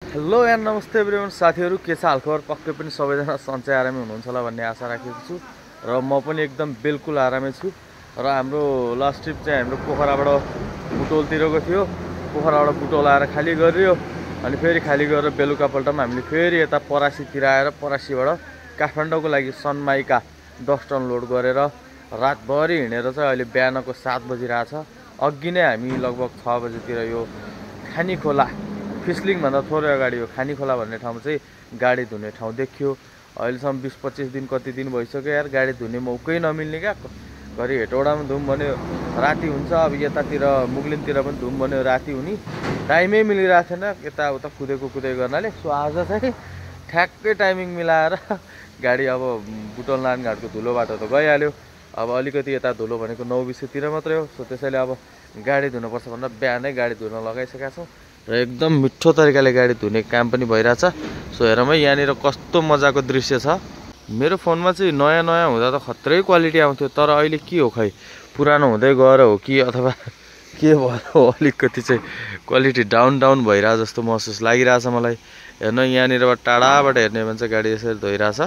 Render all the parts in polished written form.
Hello and नमस्ते everyone साथीहरु के छ हालखबर पक्कै पनि सबैजना सन्चै आरामै हुनुहुन्छ होला भन्ने आशा राखेको छु र म पनि एकदम बिल्कुल आरामै छु र हाम्रो लास्ट ट्रिप चाहिँ हाम्रो पोखराबाट बुटोलतिरको थियो। पोखराबाट बुटोल आएर खाली गरियो अनि फेरि खाली गरेर बेलुकापल्टमा हामीले फेरि यता परासीतिर आएर परासीबाट काठमाडौँको लागि सनमाइका 10 टन लोड गरेर रातभरि हिँडेर चाहिँ अहिले बिहानको 7 बजिरहेछ। अघि नै हामी लगभग 6 बजेतिर यो खानीखोला फिस्लिङ भन्दा थोरै अगाडि यो खानीखोला भन्ने ठाउँमा चाहिँ गाडी धुने ठाउँ देखियो। अहिलेसम्म 20-25 दिन कति दिन भइसक्यो यार गाडी धुने मौकै नमिल्ने क्या। घरि हेटौडामा धुम भन्यो राति हुन्छ, अब यतातिर मुगलिनतिर पनि धुम भन्यो राति हुने, टाइमै मिलिरहेको थिएन यताउता कुदै गर्नाले। सो आज चाहिँ ठ्याक्कै टाइमिङ मिलाएर गाडी अब बुटोल नारायणघाटको धुलो बाटो त गइहाल्यो। अब अलिकति यता धुलो भनेको 9-20 मात्रै हो। सो त्यसैले अब गाडी धुनुपर्छ भनेर बिहानै गाडी धुन लगाइसकेका छौँ र एकदम मिठो तरिकाले गाडी धुने काम पनि भइरहेछ। सो हेरौँ है यहाँनिर कस्तो मजाको दृश्य छ। मेरो फोनमा चाहिँ नयाँ हुँदा त खत्रै क्वालिटी आउँथ्यो, तर अहिले के हो खै पुरानो हुँदै गएर हो कि अथवा के भएर हो अलिकति चाहिँ क्वालिटी डाउन भइरहेछ जस्तो महसुस लागिरहेछ मलाई। हेर्नु यहाँनिरबाट टाढाबाट हेर्ने भने चाहिँ गाडी यसरी धोइरहेछ।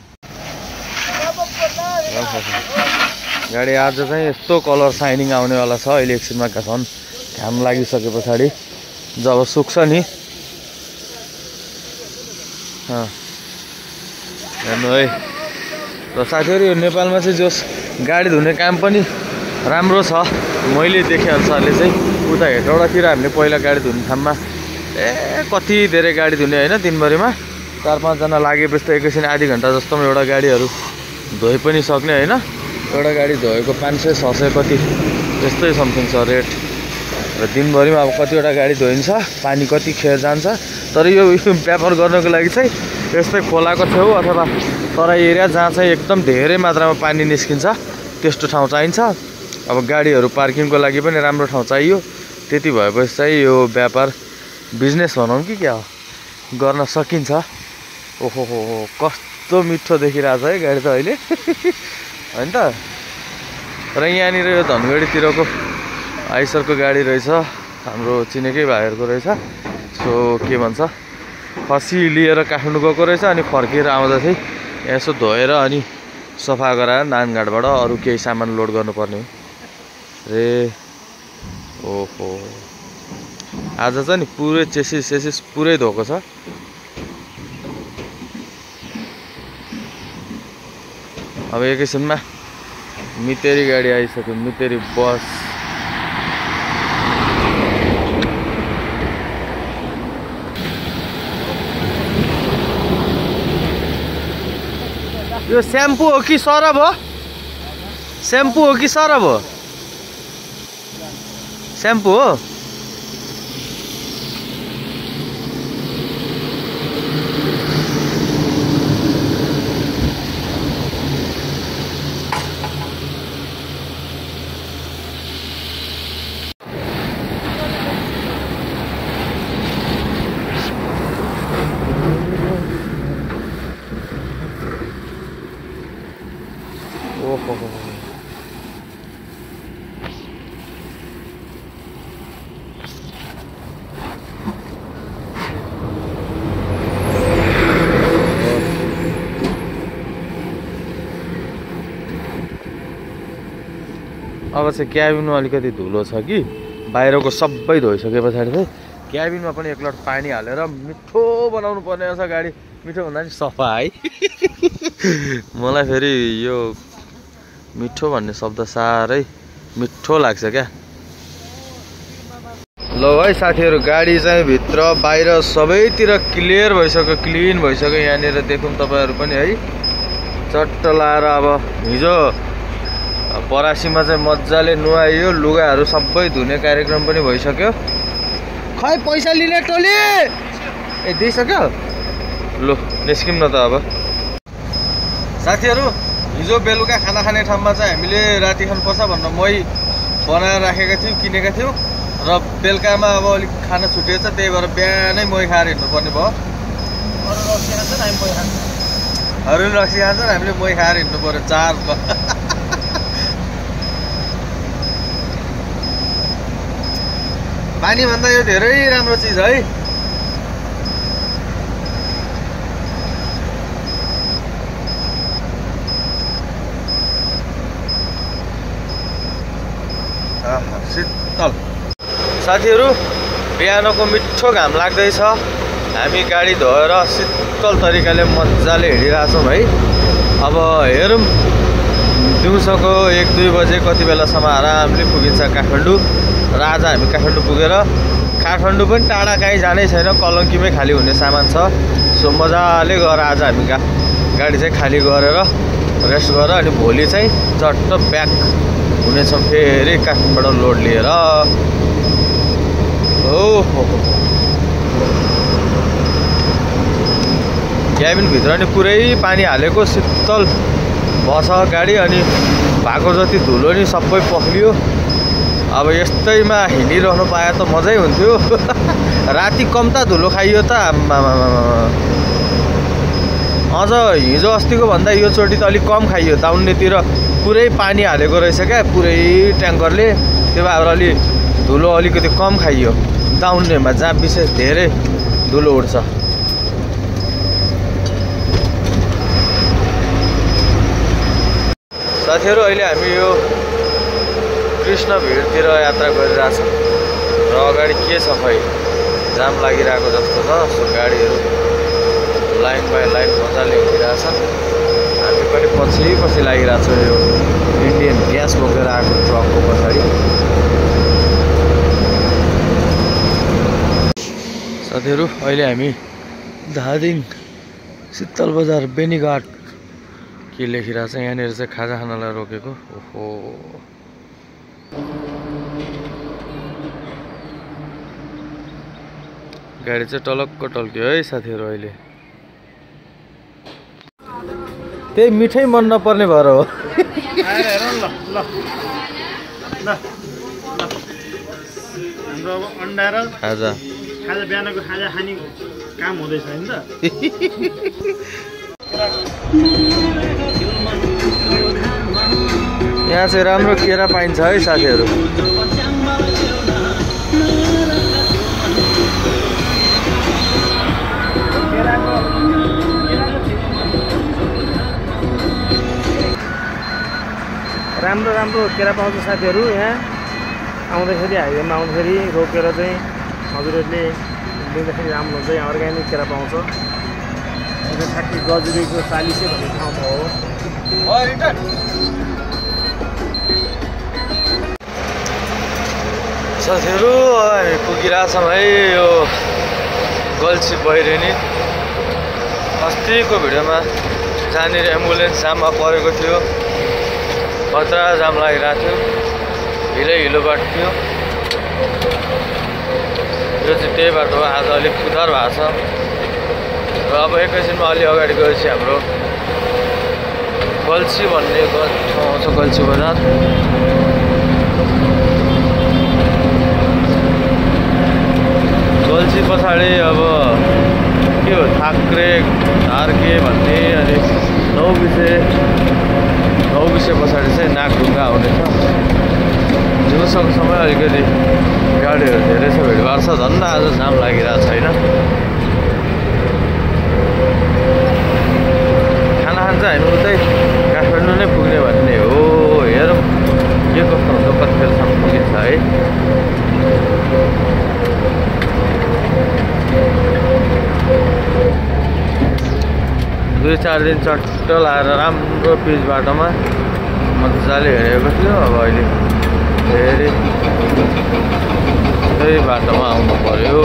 गाडी आज चाहिँ यस्तो कलर साइनिङ आउनेवाला छ। अहिले एकछिनमा झन् घाम लागिसके पछाडि जब सुक्छ नि हेर्नु है। र साथीहरु यो नेपालमा चाहिँ जस गाडी धुने काम पनि राम्रो छ मैले देखे अनुसारले चाहिँ उता हेटौडातिर हामीले पहिला गाडी धुने ठाउँमा कति धेरै गाडी धुने हैन, दिनभरिमा 4-5 जना लागेपछि त एकैछिन आधी घण्टा जस्तोमा एउटा गाडीहरु धोइ पनि सक्ने हैन। एउटा गाडी धोएको 500-600 कति त्यस्तै समथिङ छ रेट। र दिनभरिमा अब कतिवटा गाडी धोइन्छ, पानी कति खेर जान्छ। तर यो व्यापार गर्नको लागि चाहिँ यस्तै खोलाको छेउ अथवा तराई एरिया जहाँ चाहिँ एकदम धेरै मात्रामा पानी निस्किन्छ त्यस्तो ठाउँ चाहिन्छ। अब गाडीहरू पार्किङको लागि पनि राम्रो ठाउँ चाहियो। त्यति भएपछि चाहिँ यो व्यापार बिजनेस भनौँ कि क्या हो गर्न सकिन्छ। ओहो हो कस्तो मिठो देखिरहेछ है गाडी त अहिले हैन त। र यहाँनिर यो धनगढीतिरको आइसरको गाडी रहेछ, हाम्रो चिनेकै भाइहरूको रहेछ। सो के भन्छ खसी लिएर काठमाडौँ गएको रहेछ अनि फर्केर आउँदा चाहिँ यसो धोएर अनि सफा गराएर नारायणघाटबाट अरू केही सामान लोड गर्नुपर्ने रे। ओहो आज चाहिँ नि पुरै चेसिस पुरै धोएको छ। अब एकैछिनमा मितेरी गाडी आइसक्यो, मितेरी बस। यो स्याम्पू हो कि सरब हो? स्याम्पू हो कि सरब हो? स्याम्पू हो। अब चाहिँ क्याबिनमा अलिकति धुलो छ कि बाहिरको सबै धोइसके पछाडि चाहिँ क्याबिनमा पनि एक लट पानी हालेर मिठो बनाउनु पर्ने रहेछ गाडी। मिठो भन्दा नि सफा है। मलाई फेरि यो मिठो भन्ने शब्द साह्रै मिठो लाग्छ क्या। ल है साथीहरु गाडी चाहिँ भित्र बाहिर सबैतिर क्लियर भइसक्यो, क्लिन भइसक्यो। यहाँनिर देखौँ तपाईहरु पनि है चट्ट लाएर अब हिजो परासीमा चाहिँ मजाले नुहाइयो, लुगाहरू सबै धुने कार्यक्रम पनि भइसक्यो। खै पैसा लिने टोली दिइसक्यो। लु निस्किम न त अब। साथीहरु हिजो बेलुका खाना खाने ठाउँमा चाहिँ हामीले राति खानुपर्छ भनेर मही बनाएर राखेका थियौँ, किनेका थियौँ र बेलुकामा अब अलिक खाना छुटेछ, त्यही भएर बिहानै मही खाएर हिँड्नुपर्ने भयो। अरू रक्सी खान्छन् हामीले मही खाएर हिँड्नु पर्यो 4 पानी भन्दा यो धेरै राम्रो चिज है। साथीहरू बिहानको मिठो घाम लाग्दैछ हामी गाडी धोएर शीतल तरिकाले मजाले हिँडिरहेछौँ है अब हेरौँ दिउँसोको 1-2 बजे कति बेलासम्म आरामले पुगिन्छ काठमाडौँ र आज हामी काठमाडौँ पुगेर काठमाडौँ पनि टाढा कहीँ जानै छैन कलङ्कीमै खाली हुने सामान छ सो मजाले गएर आज हामी गाडी चाहिँ खाली गरेर रेस्ट गरेर अनि भोलि चाहिँ चट्ट ब्याक हुनेछौँ फेरि काठमाडौँ लोड लिएर ओहो क्याबिनभित्र नि पुरै पानी हालेको शीतल भएछ गाडी अनि भएको जति धुलो नि सबै पख्लियो अब यस्तैमा हिँडिरहनु पाए त मजै हुन्थ्यो राति कम्ता धुलो खाइयो त अझ हिजो अस्तिको भन्दा यो चोटि त अलिक कम खाइयो दाउन्नेतिर पुरै पानी हालेको रहेछ क्या पुरै ट्याङ्करले त्यो भएर अलि धुलो अलिकति कम खाइयो दाउन्नेमा जहाँ विशेष धेरै धुलो उड्छ साथीहरू अहिले हामी यो कृष्ण भिडतिर यात्रा गरिरहेछौँ र अगाडि के छ खै जाम लागिरहेको जस्तो छ सो गाडीहरू लाइन बाई लाइन मजाले हिँडिरहेछन् हामी पनि पछि लागिरहेछौँ यो इन्डियन ग्यास बोकेर आएको ट्रकको पछाडि साथीहरू अहिले हामी धादिङ शीतल बजार बेनीघाट के लेखिरहेछ यहाँनिर चाहिँ खाजा खानालाई रोकेको ओहो गाडी चाहिँ टलक्क टल्क्यो है साथीहरू अहिले त्यही मिठै मन नपर्ने भएर हो खाजा बिहानको खाजा खाने काम हुँदैछ होइन त यहाँ चाहिँ राम्रो केरा पाइन्छ है साथीहरू राम्रो केरा पाउँछ साथीहरू यहाँ आउँदाखेरि हाइवेमा आउँदाखेरि रोकेर चाहिँ हजुरहरूले लिँदाखेरि राम्रो हुन्छ यहाँ अर्ग्यानिक केरा पाउँछ ठ्याक्कै गजुरीको 40 भन्ने ठाउँमा हो साथीहरू हामी पुगिरहेछौँ है यो गल्छी बैरेनी अस्तिको भिडियोमा जहाँनिर एम्बुलेन्स जाममा परेको थियो खतरा जाम लागिरहेको थियो हिलो बाटो थियो यो चाहिँ त्यही बाटो आज अलिक सुधार भएको छ र अब एकैछिनमा अलि अगाडि गएपछि हाम्रो गल्छी भन्ने ठाउँ आउँछ गल्छी बजार गल्छी पछाडि अब के हो थाक्रे धार्के भन्ने अनि नौबिसे पछाडि चाहिँ नागढुङ्गा आउनेछ दिउँसोको समय अलिकति गाडीहरू धेरै छ भिडभाड छ झन् आज जाम लागिरहेको छैन खाना खान्छ हामी उतै काठमाडौँ नै पुग्ने भन्ने हो हेरौँ के कस्तो हुन्छ कति बेलासम्म पुगिन्छ है 2-4 दिन चट्ट लाएर राम्रो पिच बाटोमा मजाले हिँडेको थियो अब अहिले फेरि त्यही बाटोमा आउनु पर्यो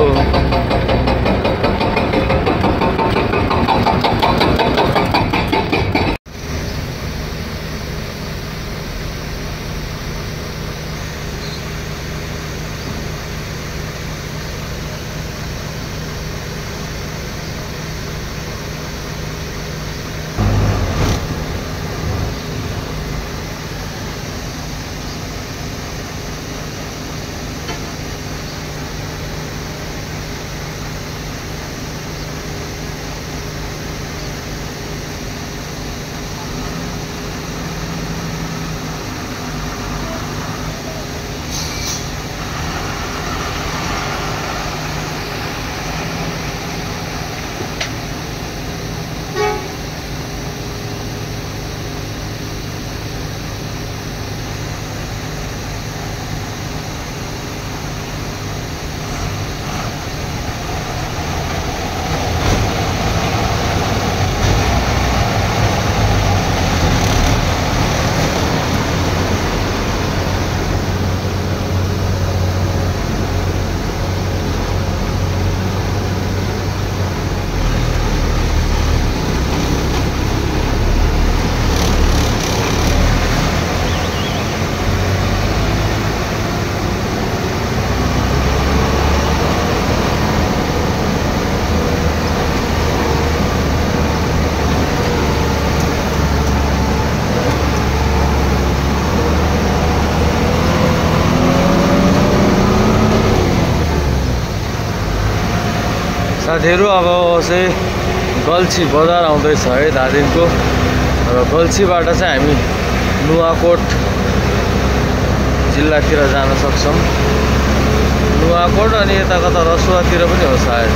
साथीहरू अब चाहिँ गल्छी बजार आउँदैछ है धादिङको र गल्छीबाट चाहिँ हामी नुवाकोट जिल्लातिर जान सक्छौँ। नुवाकोट अनि यता कता रसुवातिर पनि हो सायद।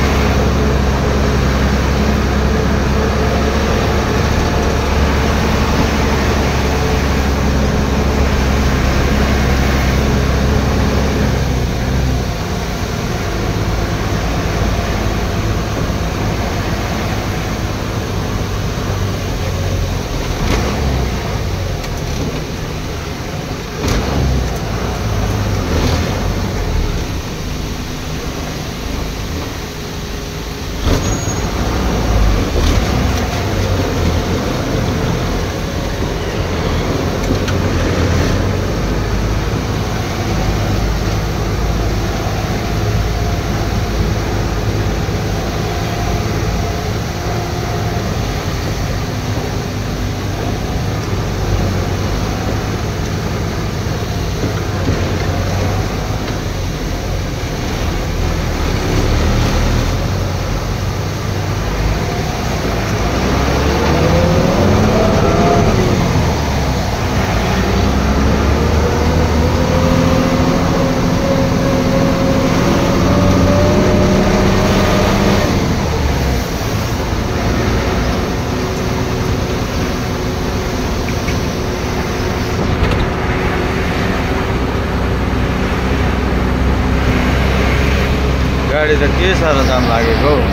गाडी त के साह्रो जाम लागेको हौ।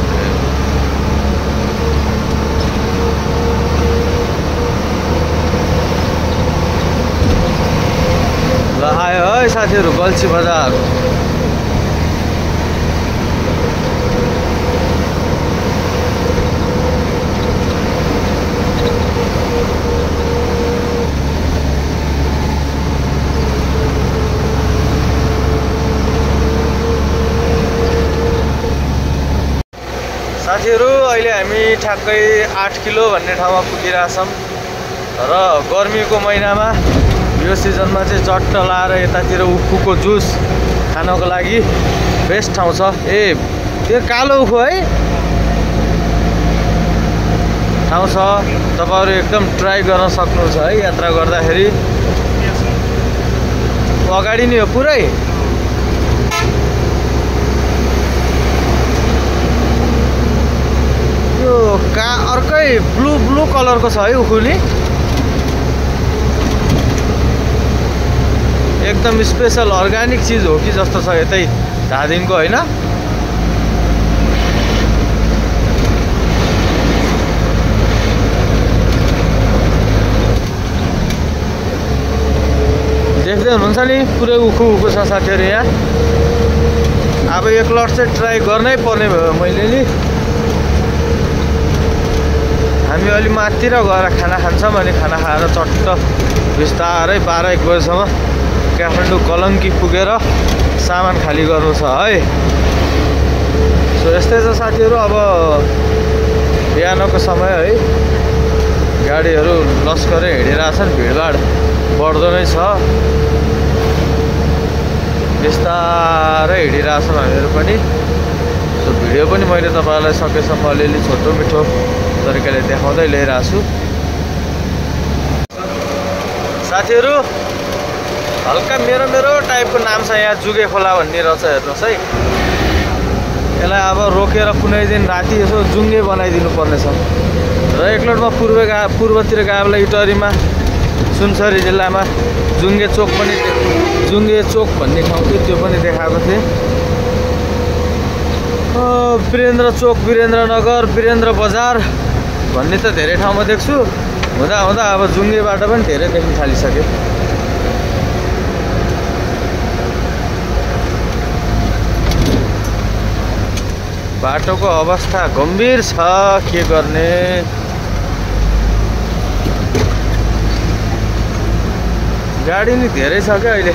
ल आयो है साथीहरू गल्छी बजार। साथीहरू अहिले हामी ठ्याक्कै 8 किलो भन्ने ठाउँमा पुगिरहेछौँ र गर्मीको महिनामा यो सिजनमा चाहिँ चट्ट लाएर यतातिर उखुको जुस खानको लागि बेस्ट ठाउँ छ। ए त्यो कालो उखु है ठाउँ छ, तपाईँहरू एकदम ट्राई गर्न सक्नुहुन्छ है यात्रा गर्दाखेरि। अगाडि नै हो पुरै। यो अर्कै ब्लू कलरको छ है उखुली, एकदम स्पेसल अर्ग्यानिक चिज हो कि जस्तो छ यतै धादिङको होइन। देख्दै हुनुहुन्छ नि पुरै उखु छ साथीहरू यहाँ। अब एक लट चाहिँ ट्राई गर्नै पर्ने भयो मैले नि। हामी अलि माथितिर गएर खाना खान्छौँ अनि खाना खाएर चट्ट बिस्तारै 12-1 बजीसम्म काठमाडौँ कलङ्की पुगेर सामान खाली गर्नु छ है। सो यस्तै छ साथीहरू। अब बिहानको समय है, गाडीहरू लस्करै हिँडिरहेछन्, भिडभाड बढ्दो नै छ। बिस्तारै हिँडिरहेछौँ हामीहरू पनि। सो भिडियो पनि मैले तपाईँलाई सकेसम्म अलिअलि छोटो मिठो तरिकाले देखाउँदै ल्याइरहेको छु साथीहरू। हल्का मेरो टाइपको नाम छ यहाँ जुगे खोला भन्ने रहेछ, हेर्नुहोस् है। यसलाई अब रोकेर कुनै दिन राति यसो जुङ्गे बनाइदिनु पर्नेछ र एकलटमा पूर्वतिर गयो बेला इटरीमा सुनसरी जिल्लामा जुङ्गे चोक भन्ने ठाउँ थियो, त्यो पनि देखाएको थिएँ। वीरेन्द्र चोक, वीरेन्द्रनगर, वीरेन्द्र बजार भन्ने त धेरै ठाउँमा देख्छु। हुँदा अब जुङ्गेबाट पनि धेरै देख्न थालिसके। बाटोको अवस्था गम्भीर छ, के गर्ने। गाडी नि धेरै छ क्या अहिले।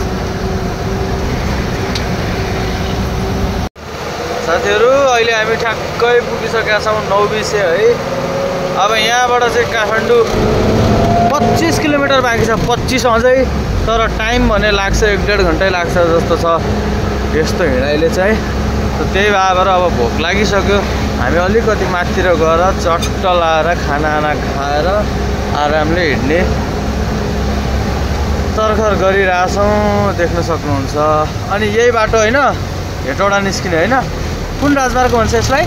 साथीहरू अहिले हामी ठ्याक्कै पुगिसकेका छौँ 9:20 है। अब यहाँबाट चाहिँ काठमाडौँ 25 किलोमिटर बाँकी छ, 25 अझै। तर टाइम भने लाग्छ 1-1.5 घन्टै लाग्छ जस्तो छ यस्तो हिँडाइले चाहिँ। त्यही भएर अब भोक लागिसक्यो, हामी अलिकति माथितिर गएर चट्ट लाएर खाना खाएर आरामले हिँड्ने तर्खर गरिरहेछौँ, देख्न सक्नुहुन्छ। अनि यही बाटो होइन, हेटौडा निस्किने होइन, कुन राजमार्ग भन्छ यसलाई?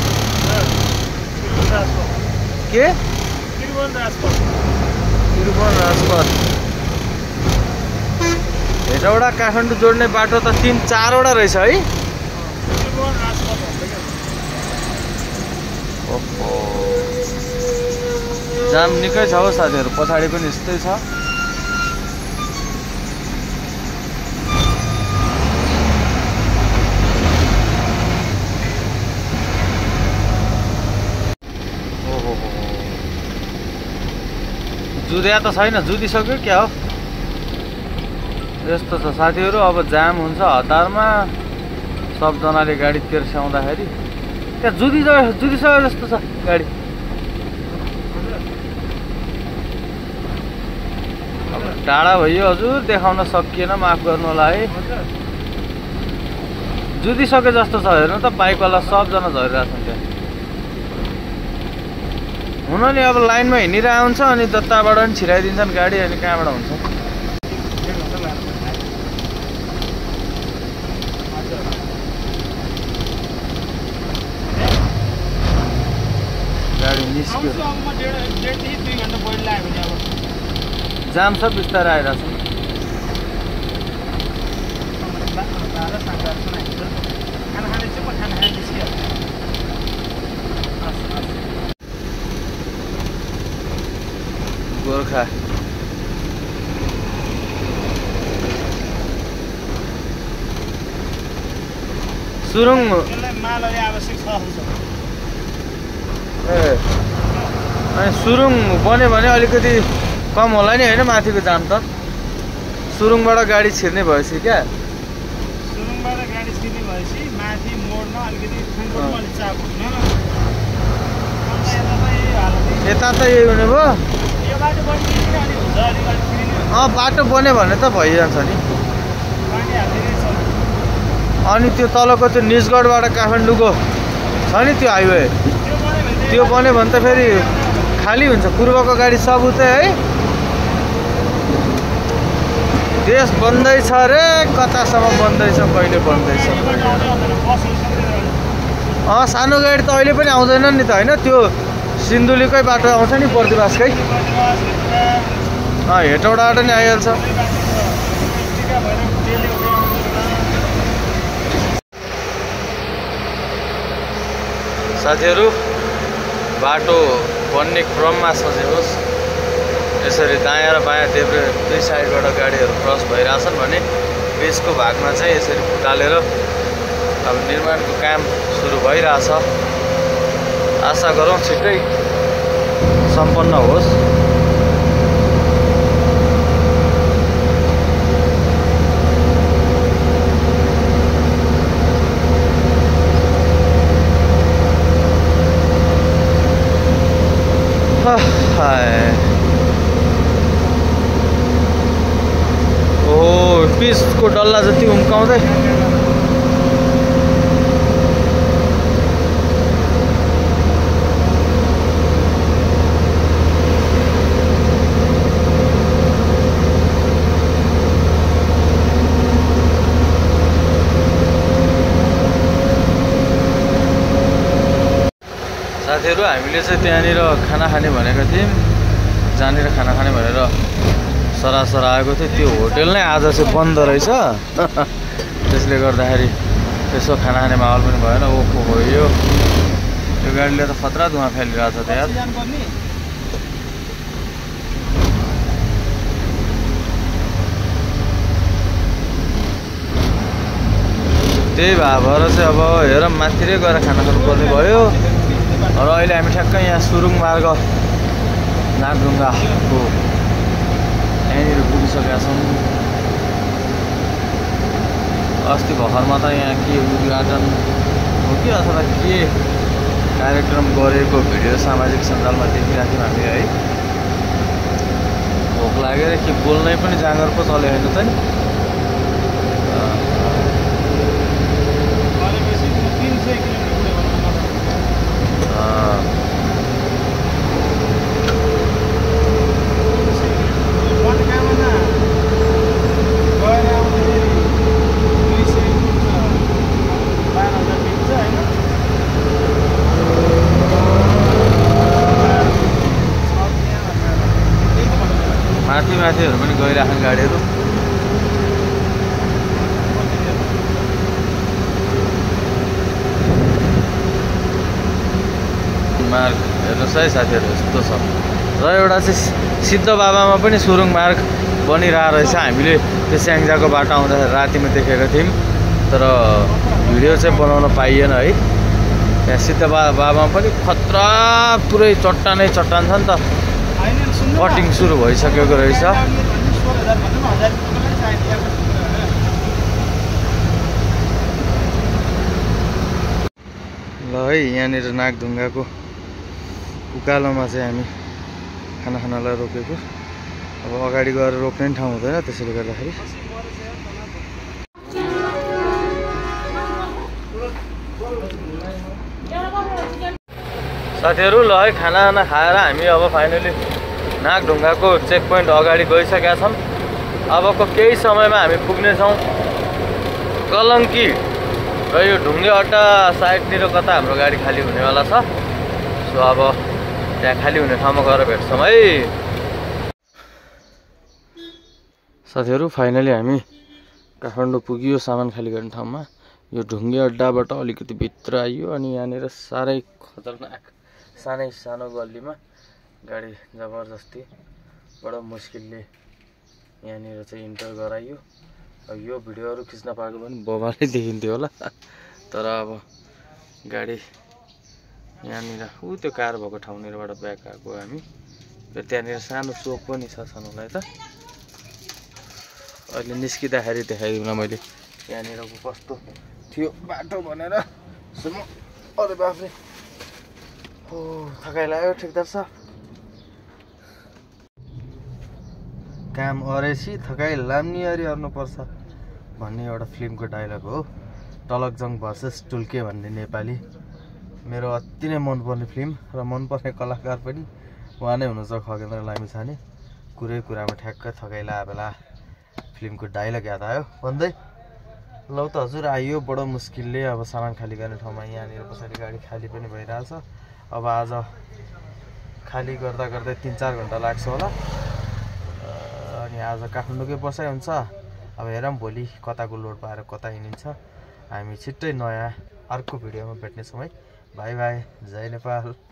के? त्रिभुवन राजपथ। हेटौडा काठमाडौँ जोड्ने बाटो त 3-4वटा रहेछ है। ओहो, जाम निकै छ हो साथीहरू, पछाडि पनि यस्तै छ। ओहो, जुद्या त छैन, जुदिसक्यो क्या हो, यस्तो छ साथीहरू। अब जाम हुन्छ हतारमा, सबजनाले गाडी तेर्स्याउँदाखेरि त्यहाँ जुदिसक्यो जस्तो छ गाडी। अब टाढा भयो हजुर, देखाउन सकिएन, माफ गर्नु होला है। जुदिसके जस्तो छ, हेर्नु त बाइकवाला सबजना झरिरहेछन् त्यहाँ। हुन नि अब लाइनमा हिँडिरहेको हुन्छ, अनि जताबाट पनि छिराइदिन्छन् गाडी, अनि कहाँबाट हुन्छ। गाडी निस्क्यो, जाम सब बिस्तारै आइरहेछ। गोर्खा सुरुङ अनि सुरुङ बन्यो भने अलिकति कम होला नि होइन माथिको जाम त। सुरुङबाट गाडी छिर्ने भएपछि क्या, सुरुङबाट गाडी छिर्ने भएपछि माथि मोडमा अलिकति यता त यही हुने भयो। बाटो बन्यो भने त भइजान्छ नि। अनि त्यो तलको त्यो निजगढबाट काठमाडौँको छ नि त्यो हाइवे, त्यो बन्यो भने त फेरि खाली हुन्छ, पूर्वको गाडी सब उतै है। देश बन्दैछ रे, कतासम्म बन्दैछ, कहिले बन्दैछ। सानो गाडी त अहिले पनि आउँदैन नि त होइन, त्यो सिन्धुलीकै बाटो आउँछ नि, बर्दिवासकै। हेटौडाबाट नि आइहाल्छ। साथीहरू, बाटो बन्ने क्रममा सोचेनुहोस्, यसरी दायाँ र बायाँ देब्रे दुई साइडबाट गाडीहरू क्रस भइरहेछन् भने बिचको भागमा चाहिँ यसरी फुटालेर अब निर्माणको काम सुरु भइरहेछ। आशा गरौँ छिट्टै सम्पन्न होस्। पिचको डल्ला जति उम्काउँदै साथीहरू, हामीले चाहिँ त्यहाँनिर खाना खाने भनेको थियौँ, जहाँनिर खाना खाने भनेर सरासर आएको थियो, त्यो होटेल नै आज चाहिँ बन्द रहेछ। त्यसले गर्दाखेरि त्यसो खाना खाने माहौल पनि भएन। ओहो हो, यो गाडीले त खतरा धुवा फालिरहेछ त यार। त्यही भएर चाहिँ अब हेर माथिरै गएर खाना खानु पर्ने भयो। र अहिले हामी ठ्याक्कै यहाँ सुरुङ मार्ग नागढुङ्गाको यहाँनिर पुगिसकेका छौँ। अस्ति भर्खरमा त यहाँ के उद्घाटन हो कि अथवा के कार्यक्रम गरेको भिडियो सामाजिक सञ्जालमा देखिराख्यौँ हामी है। भोक लागेर के बोल्नै पनि जाँगर पो चल्यो होइन त नि। माथिहरू पनि गइरहेछन् गाडीहरू। मार्ग हेर्नुहोस् है साथीहरू यस्तो छ। र एउटा चाहिँ सिद्ध बाबामा पनि सुरुङ मार्ग बनिरहेको रहेछ। हामीले त्यो स्याङ्जाको बाटो आउँदाखेरि रातिमा देखेका थियौँ, तर भिडियो चाहिँ बनाउन पाइएन है। त्यहाँ सिद्ध बाबामा पनि खतरा पुरै चट्टानै चट्टान छ नि त, कटिङ सुरु भइसकेको रहेछ। ल है, यहाँनिर नागढुङ्गाको उकालोमा चाहिँ हामी खाना खानालाई रोकेको। अब अगाडि गएर रोक्ने पनि ठाउँ हुँदैन, त्यसैले गर्दाखेरि साथीहरू ल है, खाना खाएर हामी अब फाइनली नागढुङ्गाको चेक पोइन्ट अगाडि गइसकेका छौँ। अबको केही समयमा हामी पुग्नेछौँ कलङ्की र यो ढुङ्गे अड्डा साइडतिर कता हाम्रो गाडी खाली हुनेवाला छ। सो अब त्यहाँ खाली हुने ठाउँमा गएर भेट्छौँ है साथीहरू। फाइनली हामी काठमाडौँ पुगियो सामान खाली गर्ने ठाउँमा। यो ढुङ्गे अड्डाबाट अलिकति भित्र आइयो अनि यहाँनिर साह्रै खतरनाक सानै सानो गल्लीमा गाडी जबरजस्ती बडो मुस्किलले यहाँनिर चाहिँ इन्टर गराइयो। अब यो भिडियोहरू खिच्न पाएको पनि बबालै देखिन्थ्यो होला, तर अब गाडी यहाँनिर त्यो कार भएको ठाउँनिरबाट ब्याक आएको हामी। र त्यहाँनिर सानो चोक पनि छ सानोलाई त, अहिले निस्किँदाखेरि देखाइदिउँ मैले यहाँनिरको कस्तो थियो बाटो भनेर। अरे बाफ्रे, हो थकाइ लाग्यो ठिकदार छ। काम अरेसी थकाइ लाम्नी अरे अर्नुपर्छ भन्ने एउटा फिल्मको डायलग हो। टलकजङ भर्सेस टुल्के भन्ने नेपाली मेरो अति नै मनपर्ने फिल्म र मनपर्ने कलाकार पनि उहाँ नै हुनुहुन्छ, खगेन्द्र लामिछाने। कुरै कुरामा ठ्याक्क थकाइ लागेको बेला फिल्मको डायलग याद आयो भन्दै लौ त हजुर आइयो बडो मुस्किलले। अब सामान खाली गर्ने ठाउँमा यहाँनिर पछाडि गाडी खाली पनि भइरहेछ। अब आज खाली गर्दा गर्दै 3-4 घन्टा लाग्छ होला। अनि आज काठमाडौँकै बसाइ हुन्छ। अब हेरौँ भोलि कताको लोड पाएर कता हिँडिन्छ। हामी छिट्टै नयाँ अर्को भिडियोमा भेट्नेछौँ है। बाई बाई, जय नेपाल।